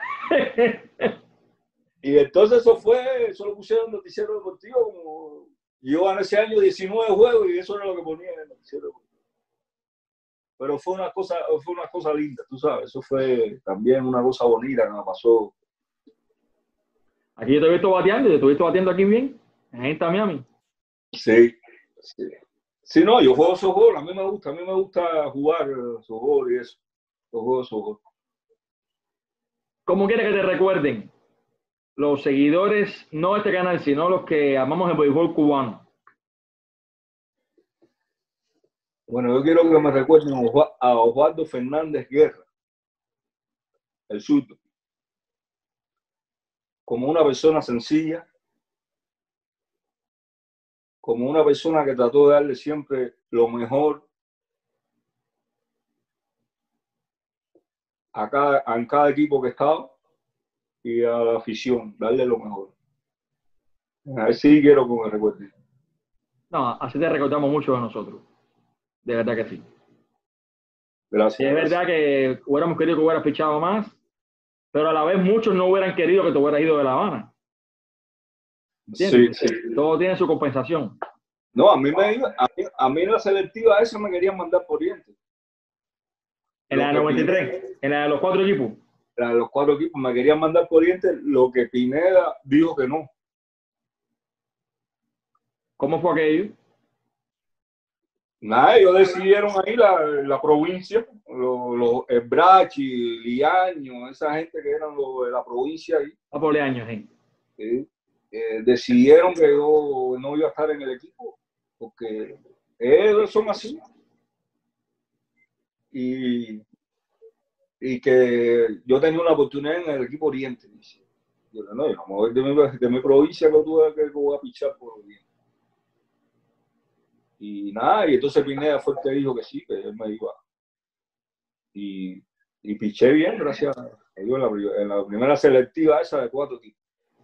Y entonces eso fue, eso lo pusieron en noticiero deportivo como Yo gané ese año diecinueve juegos y eso era lo que ponía en el noticiero. Pero fue una cosa, fue una cosa linda, tú sabes. Eso fue también una cosa bonita que me pasó. Aquí yo te he visto bateando, te he visto bateando aquí bien, en Miami. Sí, sí. Sí, no, yo juego softball, a mí me gusta, a mí me gusta jugar softball y eso. Yo juego softball. ¿Cómo quieres que te recuerden los seguidores, no de este canal, sino los que amamos el béisbol cubano? Bueno, yo quiero que me recuerden a Osvaldo Fernández Guerra, el zurdo, como una persona sencilla, como una persona que trató de darle siempre lo mejor a cada, a cada equipo que estaba y a la afición, darle lo mejor. A ver si quiero que me recuerden. No, así te recordamos mucho de nosotros. De verdad que sí. Gracias. Y es gracias. verdad que hubiéramos querido que hubieras fichado más, pero a la vez muchos no hubieran querido que te hubieras ido de La Habana. Sí, sí. Todo tiene su compensación. No, a mí me iba, a mí, a mí la selectiva esa me querían mandar por Oriente. En la de noventa y tres, en la de los cuatro equipos. La de los cuatro equipos me querían mandar por Oriente, lo que Pineda dijo que no. ¿Cómo fue aquello? Nada, ellos decidieron ahí la, la provincia, los, los el Brachi, Liaño, esa gente que eran los de la provincia ahí. A por años, sí. ¿Sí? Eh, decidieron que yo no iba a estar en el equipo, porque ellos son así. Y, y que yo tenía una oportunidad en el equipo Oriente. Dice. Yo no, yo no me voy de mi, de mi provincia que tú que voy a pichar por Oriente. Y nada, y entonces Pineda fue el que dijo que sí, que él me iba. Y, y piché bien, gracias a Dios, en la, en la primera selectiva esa de cuatro tipos.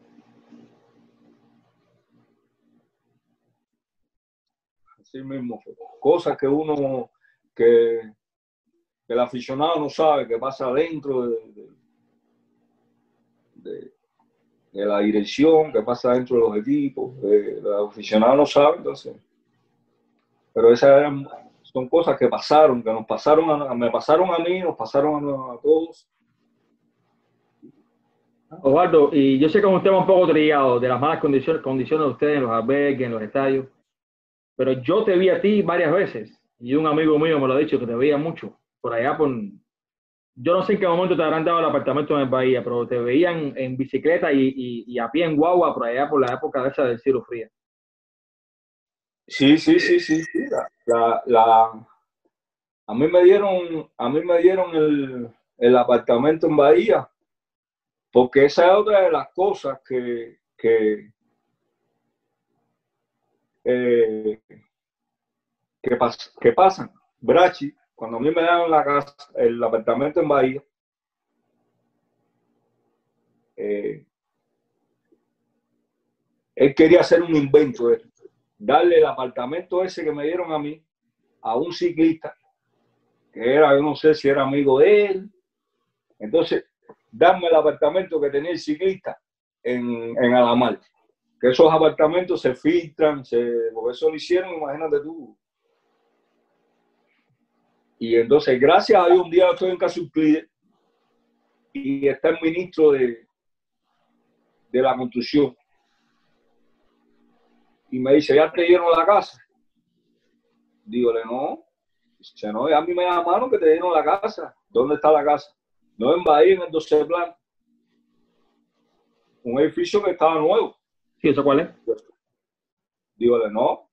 Así mismo fue. Cosas que uno, que, que el aficionado no sabe, que pasa dentro de, de, de, de la dirección, que pasa dentro de los equipos, que el aficionado no sabe, entonces. Pero esas eran, son cosas que pasaron, que nos pasaron, a, me pasaron a mí, nos pasaron a, a todos. Osvaldo, y yo sé que es un tema un poco trillado de las malas condiciones, condiciones de ustedes en los albergues, en los estadios, pero yo te vi a ti varias veces y un amigo mío me lo ha dicho que te veía mucho por allá por, yo no sé en qué momento te habrán dado el apartamento en el Bahía, pero te veían en bicicleta y, y, y a pie en guagua por allá por la época de esa del Ciro Fría. Sí, sí, sí, sí, sí. La, la, la, a mí me dieron, a mí me dieron el, el apartamento en Bahía, porque esa es otra de las cosas que, que, eh, que, pas, que pasan. Brachi, cuando a mí me dan la casa, el apartamento en Bahía, eh, él quería hacer un invento, de darle el apartamento ese que me dieron a mí a un ciclista, que era, yo no sé si era amigo de él. Entonces, darme el apartamento que tenía el ciclista en, en Alamar. Que esos apartamentos se filtran, se, porque eso lo hicieron, imagínate tú. Y entonces, gracias a Dios, un día estoy en Casuclide y está el ministro de, de la construcción. Y me dice, ¿ya te dieron la casa? Dígole, no. Dice, no, a mí me llamaron que te dieron la casa. ¿Dónde está la casa? No, en Bahía, en el doce plan. Un edificio que estaba nuevo. ¿Sí, eso cuál es? Dígole, no.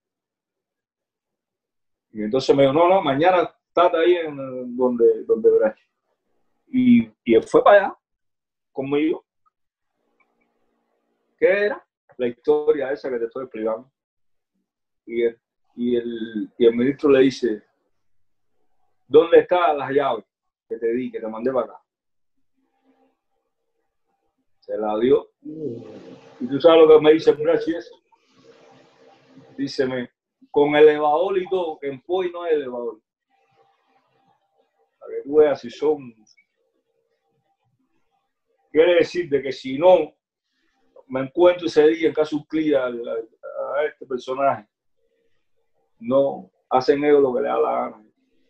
Y entonces me dijo, no, no, mañana estate ahí en donde, donde verás. Y, y él fue para allá conmigo. ¿Qué era? La historia esa que te estoy explicando. Y el, y el, y el ministro le dice, ¿dónde están las llaves que te di, que te mandé para acá? Se la dio. Y tú sabes lo que me dice el Brachi eso. Díceme, con elevador y todo, en Poi no hay elevador. Para que tú veas si son. Quiere decir de que si no me encuentro ese día en Casuclida a, a a este personaje. No hacen ellos lo que le da la gana.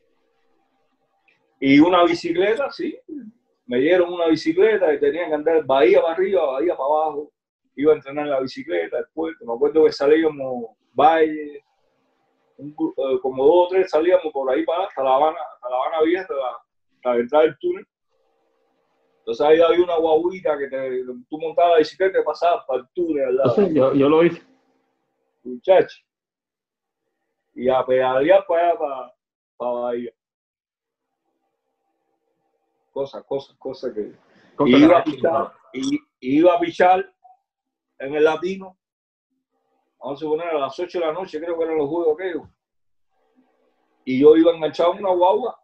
Y una bicicleta, sí. Me dieron una bicicleta y tenían que andar bahía para arriba, bahía para abajo. Iba a entrenar en la bicicleta después. Me acuerdo que salíamos Valle, un, eh, como dos o tres salíamos por ahí para hasta La Habana, hasta La Habana Vieja, hasta la, hasta la entrada del túnel. Entonces ahí había una guaguita que te, tú montabas la bicicleta y pasabas para el túnel al lado. Yo, yo lo hice. Muchacho. Y a pedalear para allá, para, para Bahía. Cosas, cosas, cosas que... Cosa y, que iba a no- pichar, y, y iba a pichar en el Latino. Vamos a suponer a las ocho de la noche, creo que eran los juegos aquellos. Y yo iba enganchado en una guagua.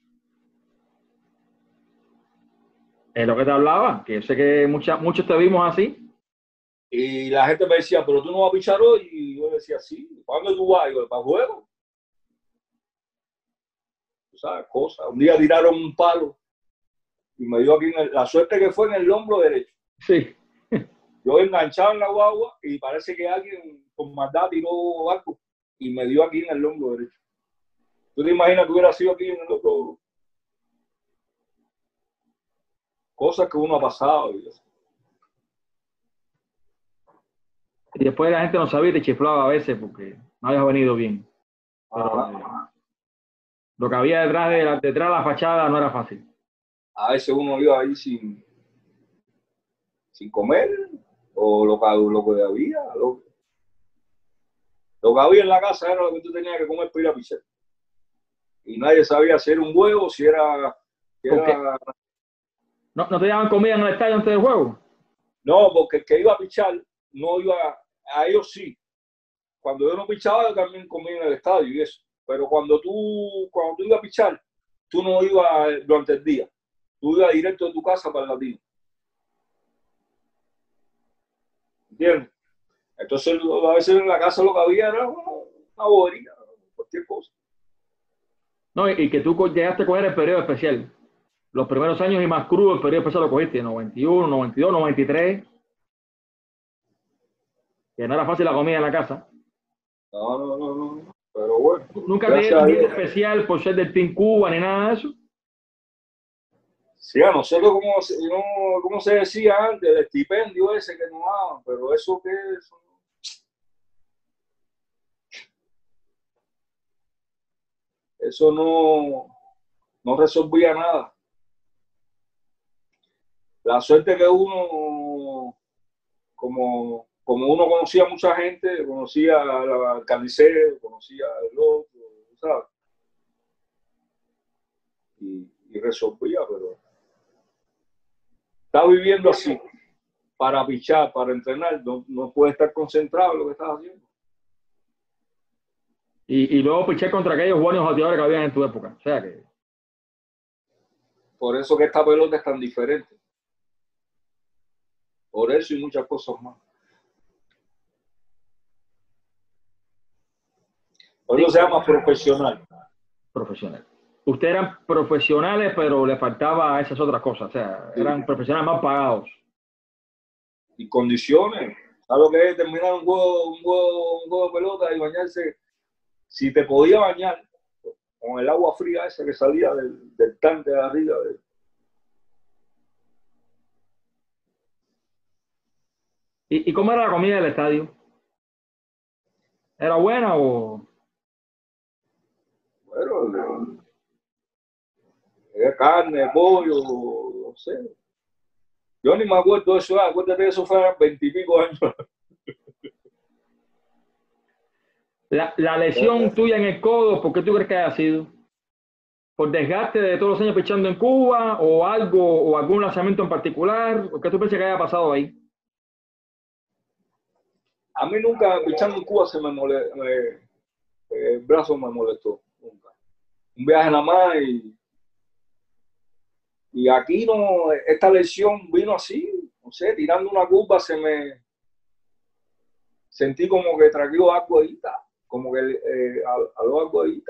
Es lo que te hablaba, que yo sé que mucha, muchos te vimos así. Y la gente me decía, pero tú no vas a pichar hoy. Y yo decía, sí. ¿Para dónde tú vas? Y yo, para juego. Tú sabes, cosas. Un día tiraron un palo y me dio aquí, en el, la suerte que fue en el hombro derecho. Sí. Yo enganchado en la guagua y parece que alguien con maldad tiró barco y me dio aquí en el hombro derecho. ¿Tú te imaginas que hubiera sido aquí en el otro? Cosas que uno ha pasado. Y eso. Y después la gente no sabía y te chiflaba a veces porque no habías venido bien. Pero, Ajá. eh, lo que había detrás de la, detrás de la fachada no era fácil. A veces uno iba ahí sin, sin comer o lo que, lo que había. Lo, lo que había en la casa era lo que tú tenías que comer para ir a pichar. Y nadie sabía si era un huevo, si era... Si era... ¿No, ¿No te daban comida en el estadio antes del juego? No, porque el que iba a pichar no iba... A ellos sí. Cuando yo no pichaba, yo también comía en el estadio y eso. Pero cuando tú, cuando tú ibas a pichar, tú no ibas durante el día. Tú ibas directo de tu casa para el Latino. ¿Entiendes? Entonces, a veces en la casa lo que había era una bobería, cualquier cosa. No, y, y que tú co- llegaste a coger el periodo especial. Los primeros años y más crudo, el periodo especial lo cogiste, noventa y uno, noventa y dos, noventa y tres. Que no era fácil la comida en la casa. No, no, no, no. Pero bueno. ¿Nunca te dieron día especial por ser del Team Cuba ni nada de eso? Sí, a nosotros, como, no, como se decía antes, el estipendio ese que nos daban, pero eso que es... Eso no, no resolvía nada. La suerte que uno, como, como uno conocía a mucha gente, conocía al carnicero, conocía al otro, ¿sabes? Y, y resolvía, pero está viviendo así, para pichar, para entrenar, no, no puede estar concentrado en lo que estás haciendo. Y, y luego piché contra aquellos buenos bateadores que habían en tu época. O sea que... Por eso que esta pelota es tan diferente. Por eso y muchas cosas más. Por eso se llama profesional. Profesional. Ustedes eran profesionales, pero le faltaba esas otras cosas. O sea, eran profesionales más pagados. Y condiciones. ¿Sabes lo que es terminar un juego, un juego, un juego de pelota y bañarse? Si te podía bañar con el agua fría esa que salía del, del tanque de arriba. De... ¿Y, ¿Y cómo era la comida del estadio? ¿Era buena o...? Bueno, era carne, pollo, no sé. Yo ni me acuerdo de eso. Acuérdate que eso fue hace veintipico años. La, la lesión tuya en el codo, ¿por qué tú crees que haya sido? ¿Por desgaste de todos los años pichando en Cuba o algo, o algún lanzamiento en particular? ¿O qué tú piensas que haya pasado ahí? A mí nunca, pichando en Cuba, se me molestó, me, el brazo me molestó. Nunca. Un viaje nada más y, y aquí no, esta lesión vino así, no sé, tirando una curva se me sentí como que traqueó algo ahí, como que eh, a, a lo algo ahí,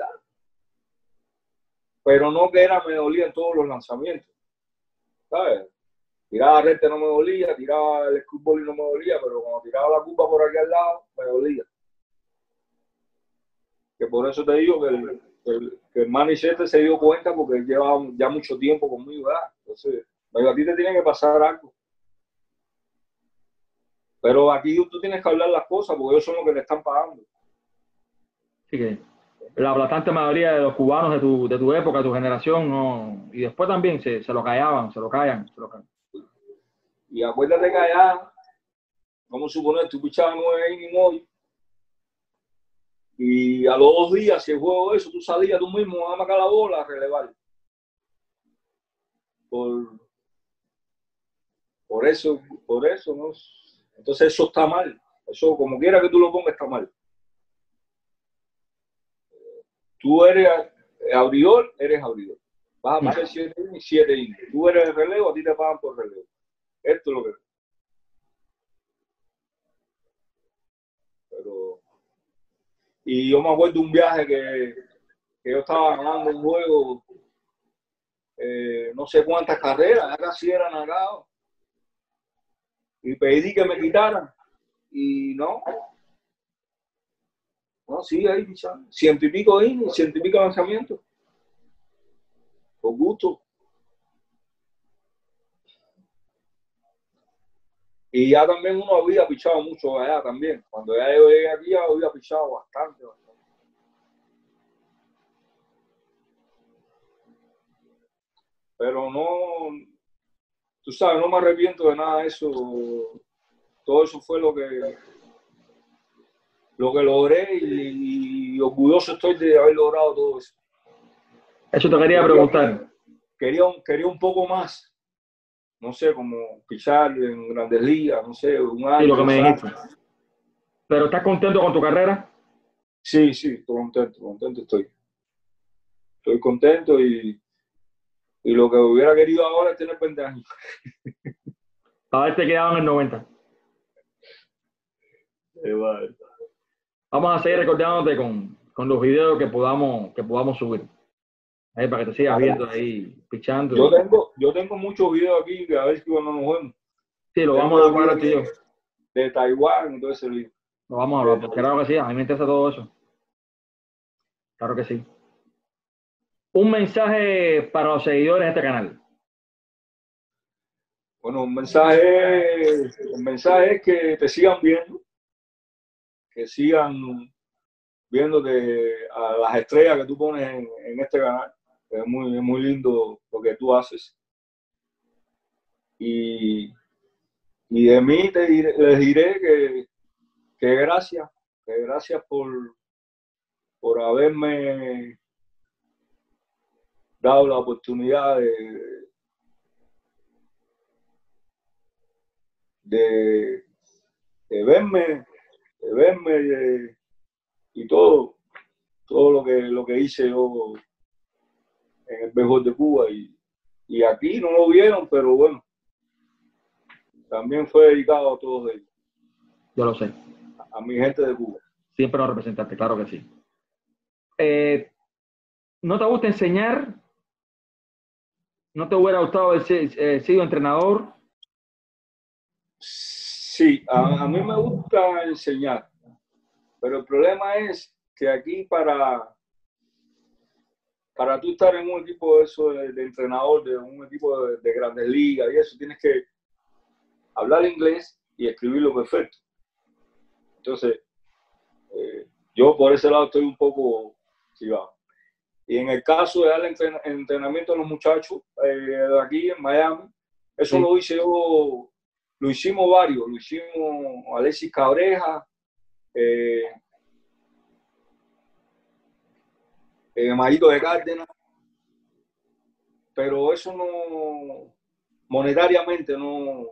pero no que era, me dolía en todos los lanzamientos, ¿sabes? Tiraba recta no me dolía, tiraba el screwball y no me dolía, pero cuando tiraba la curva por aquí al lado, me dolía. que por eso te digo que el, el, que el manager se dio cuenta porque lleva ya mucho tiempo conmigo, ¿verdad? Entonces, a ti te tiene que pasar algo. Pero aquí tú tienes que hablar las cosas porque ellos son los que le están pagando. Así que la aplastante mayoría de los cubanos de tu, de tu época, de tu generación, no, y después también se, se lo callaban, se lo callan, se lo callan. Y acuérdate que allá, vamos a suponer, tú pichabas nueve innings hoy, y a los dos días, si el juego de eso, tú salías tú mismo a marcar la bola a relevar. Por, por eso, por eso, ¿no? Entonces eso está mal. Eso, como quiera que tú lo pongas, está mal. Tú eres abridor, eres abridor. Vas a pasar siete innings, siete innings. Tú eres el relevo, a ti te pagan por relevo. Esto es lo que es. Pero... Y yo me acuerdo de un viaje que, que yo estaba ganando un juego, eh, no sé cuántas carreras, ya casi era nagado. Y pedí que me quitaran. Y no. No, sí, ahí, ciento y pico innings, ciento y pico lanzamientos. Por gusto. Y ya también uno había pichado mucho allá también. Cuando ya yo llegué aquí, ya había pichado bastante, bastante. Pero no, tú sabes, no me arrepiento de nada de eso. Todo eso fue lo que lo que logré y, y orgulloso estoy de haber logrado todo eso. Eso te quería preguntar. Quería un, quería un poco más. No sé, como pichar en Grandes Ligas, no sé, un año. Sí, lo que me dijiste. ¿Pero estás contento con tu carrera? Sí, sí, estoy contento, contento estoy. Estoy contento y, y lo que hubiera querido ahora es tener veinte años. Haberte quedado en el noventa. Eh, vale. Vamos a seguir recordándote con, con los videos que podamos, que podamos subir. Ahí, para que te sigas viendo ahí, pichando. Yo tengo, yo tengo muchos videos aquí que a ver si cuando nos vemos. Sí, lo tengo vamos a hablar tú y yo. De Taiwán y todo ese video. Lo vamos a hablar, porque claro que sí, a mí me interesa todo eso. Claro que sí. Un mensaje para los seguidores de este canal. Bueno, un mensaje, un mensaje es que te sigan viendo, que sigan viéndote a las estrellas que tú pones en, en este canal. Es muy, es muy lindo lo que tú haces. Y, y de mí te diré, les diré que, que gracias, que gracias por, por haberme dado la oportunidad de, de, de verme, de verme de, y todo, todo lo que, lo que hice yo en el béisbol de Cuba. Y, y aquí no lo vieron, pero bueno, también fue dedicado a todos ellos. Yo lo sé. A, a mi gente de Cuba. Siempre nos representaste, claro que sí. Eh, ¿No te gusta enseñar? ¿No te hubiera gustado haber eh, sido entrenador? Sí, a, a mí me gusta enseñar, pero el problema es que aquí para, para tú estar en un equipo de, eso, de, de entrenador, de un equipo de, de Grandes Ligas y eso, tienes que hablar inglés y escribirlo perfecto. Entonces, eh, yo por ese lado estoy un poco chivado. Y en el caso de darle entren entrenamiento a los muchachos eh, de aquí en Miami, eso sí. lo hice yo, lo hicimos varios, lo hicimos Alexis Cabreja, eh, eh, Marito de Cárdenas, pero eso no, monetariamente no,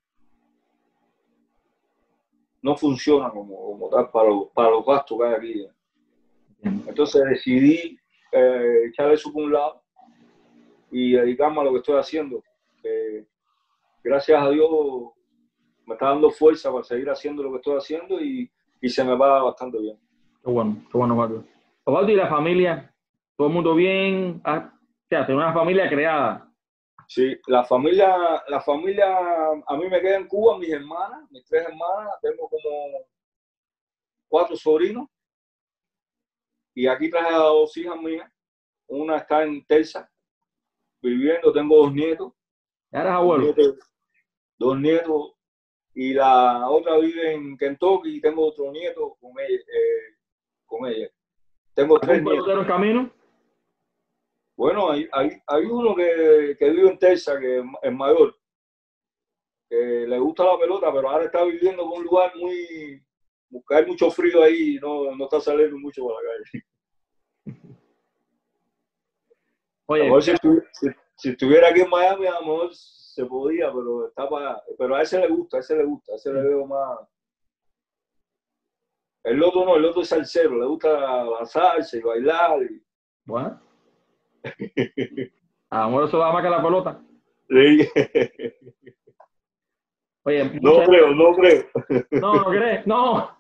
no funciona como, como tal para los, para los gastos que hay aquí. Entonces decidí eh, echar eso por un lado y dedicarme a lo que estoy haciendo. Eh, gracias a Dios me está dando fuerza para seguir haciendo lo que estoy haciendo y, y se me va bastante bien. Qué bueno, qué bueno, Osvaldo. Osvaldo, ¿y la familia? ¿Todo el mundo bien? Ah, o sea, tengo una familia creada. Sí, la familia, la familia, a mí me queda en Cuba, mis hermanas, mis tres hermanas, tengo como cuatro sobrinos. y aquí traje a dos hijas mías. Una está en Texas viviendo, tengo dos nietos. ¿Ya eres abuelo? Nietos, dos nietos, y la otra vive en Kentucky y tengo otro nieto con ella. Eh, con ella. Tengo tres nietos. ¿Un pelotero en camino? Bueno, hay, hay, hay uno que, que vive en Texas, que es mayor, que le gusta la pelota, pero ahora está viviendo en un lugar muy... hay mucho frío ahí y no, no está saliendo mucho por la calle. Oye, si, si, si estuviera aquí en Miami, a lo mejor se podía, pero está para, pero a ese le gusta, a ese le gusta, a ese le veo más. El otro no, el otro es salsero, le gusta la salsa y bailar. Y... Bueno. A lo mejor eso va más que la pelota. Sí. Oye, no muchas... creo, no creo. No, no crees, no.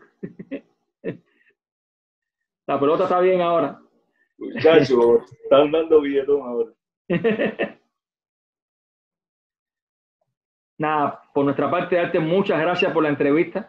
La pelota está bien ahora. Muchachos, están dando billetón ahora. Nada, por nuestra parte, darte muchas gracias por la entrevista.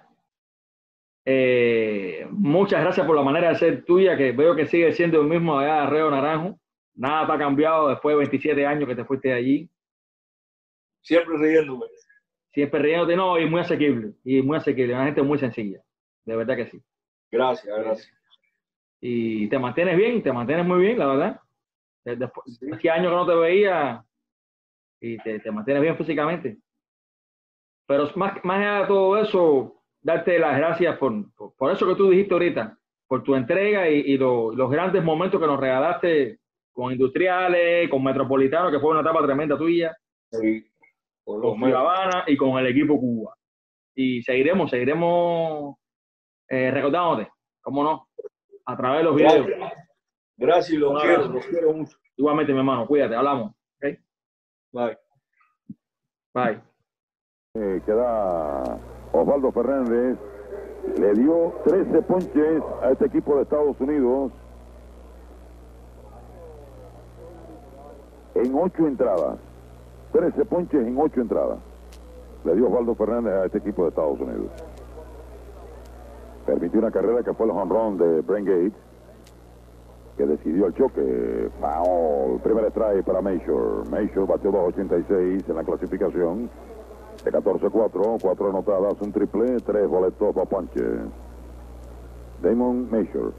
Eh, muchas gracias por la manera de ser tuya, que veo que sigue siendo el mismo allá de Río Naranjo. Nada te ha cambiado después de veintisiete años que te fuiste de allí. Siempre riéndome. Siempre riéndote, no, y muy asequible. Y muy asequible, una gente muy sencilla. De verdad que sí. Gracias, gracias. Y te mantienes bien, te mantienes muy bien, la verdad. Después, sí. Hace años que no te veía y te, te mantienes bien físicamente. Pero más, más allá de todo eso, darte las gracias por, por, por eso que tú dijiste ahorita, por tu entrega y, y lo, los grandes momentos que nos regalaste con Industriales, con Metropolitano, que fue una etapa tremenda tuya, sí, con La Habana y con el equipo Cuba. Y seguiremos, seguiremos eh, recordándote, cómo no, a través de los videos. Gracias, gracias, los quiero, los quiero mucho. Igualmente, mi hermano, cuídate, hablamos. ¿Okay? Bye. Bye. Eh, queda Osvaldo Fernández, le dio trece ponches a este equipo de Estados Unidos en ocho entradas. trece ponches en ocho entradas. Le dio Osvaldo Fernández a este equipo de Estados Unidos. Permitió una carrera que fue el home run de Brent Gates, que decidió el choque. Foul. Primer strike para Major. Major batió dos ochenta y seis en la clasificación. De catorce cuatro, cuatro anotadas, un triple, tres boletos, dos ponches. Damon Major.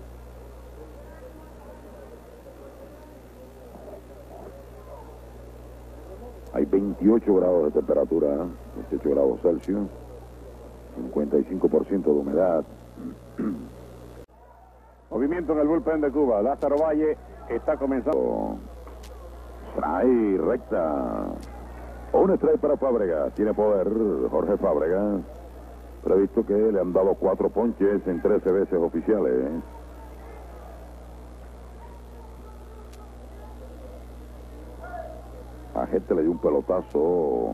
Hay veintiocho grados de temperatura, veintiocho grados Celsius, cincuenta y cinco por ciento de humedad. Movimiento en el bullpen de Cuba. Lázaro Valle está comenzando. Strike, recta. Un strike para Fábregas. Tiene poder Jorge Fábregas. Previsto que le han dado cuatro ponches en trece veces oficiales. A gente le dio un pelotazo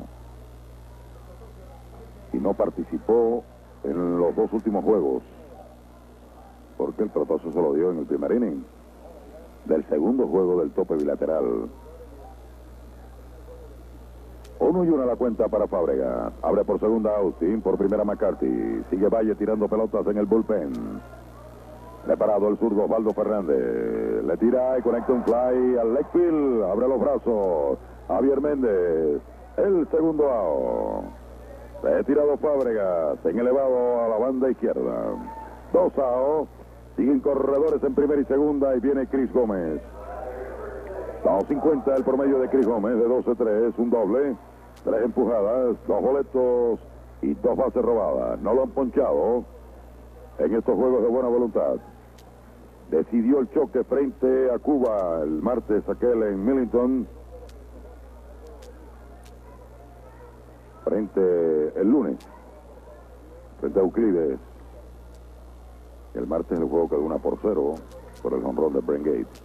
y no participó en los dos últimos juegos, porque el pelotazo se lo dio en el primer inning del segundo juego del tope bilateral. Uno y una la cuenta para Fábregas. Abre por segunda Austin, por primera McCarthy. Sigue Valle tirando pelotas en el bullpen. Preparado el zurdo Osvaldo Fernández. Le tira y conecta un fly al leg field. Abre los brazos Javier Méndez. El segundo out. Retirado Fábregas en elevado a la banda izquierda. Dos out. Siguen corredores en primera y segunda y viene Chris Gómez. dos cincuenta el promedio de Chris Gómez de doce tres, un doble, tres empujadas, dos boletos y dos bases robadas. No lo han ponchado en estos juegos de buena voluntad. Decidió el choque frente a Cuba el martes aquel en Millington. Frente el lunes, frente a Euclides. El martes el juego quedó una por cero por el home run de Brent Gates.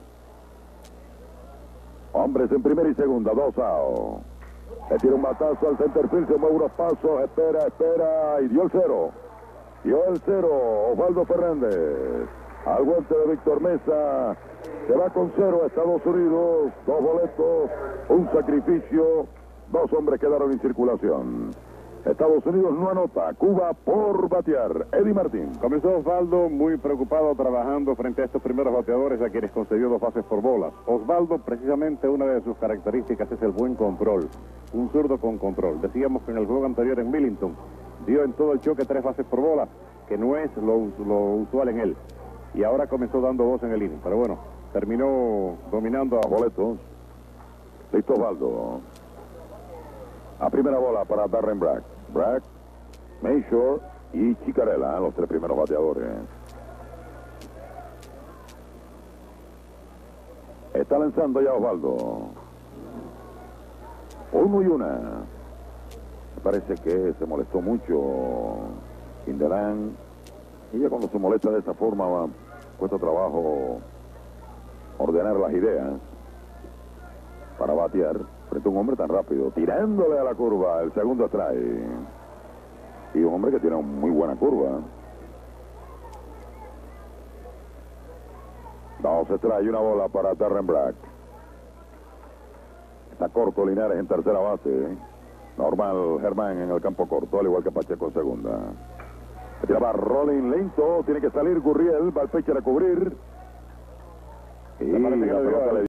Hombres en primera y segunda, dos out. Le tira un batazo al centerfield, se mueve unos pasos, espera, espera y dio el cero. Dio el cero, Osvaldo Fernández. Al guante de Víctor Mesa. Se va con cero a Estados Unidos. Dos boletos, un sacrificio. Dos hombres quedaron en circulación. Estados Unidos no anota. Cuba por batear. Eddie Martín. Comenzó Osvaldo muy preocupado trabajando frente a estos primeros bateadores a quienes concedió dos bases por bolas. Osvaldo, precisamente una de sus características es el buen control. Un zurdo con control. Decíamos que en el juego anterior en Millington dio en todo el choque tres bases por bola, que no es lo, lo usual en él. Y ahora comenzó dando dos en el inning. Pero bueno, terminó dominando a boletos. Listo Osvaldo. A primera bola para Darren Brack. Brack, Mayshore y Chicarella, los tres primeros bateadores. Está lanzando ya Osvaldo. Uno y una. Me parece que se molestó mucho Inderán. Y ya cuando se molesta de esa forma, cuesta trabajo ordenar las ideas para batear frente a un hombre tan rápido, tirándole a la curva, el segundo strike. Y un hombre que tiene una muy buena curva. Dos strike y una bola para Darren Brack. Está corto Linares en tercera base. Normal Germán en el campo corto, al igual que Pacheco en segunda. Tiraba Rolling lento, tiene que salir Gurriel, va el pitcher a cubrir. Y la pelota le